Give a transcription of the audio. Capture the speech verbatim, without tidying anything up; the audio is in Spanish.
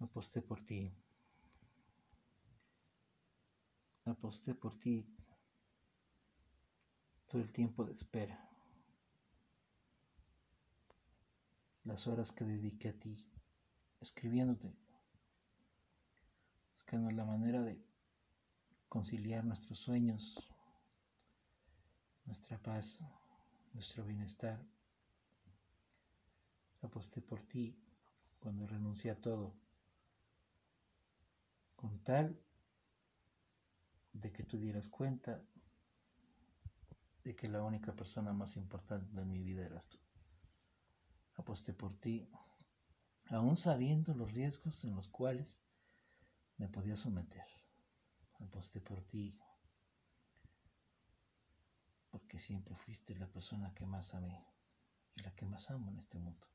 Aposté por ti. Aposté por ti todo el tiempo de espera. Las horas que dediqué a ti, escribiéndote, buscando la manera de conciliar nuestros sueños, nuestra paz, nuestro bienestar. Aposté por ti cuando renuncié a todo, con tal de que tú dieras cuenta de que la única persona más importante en mi vida eras tú. Aposté por ti, aún sabiendo los riesgos en los cuales me podía someter. Aposté por ti, porque siempre fuiste la persona que más amé y la que más amo en este mundo.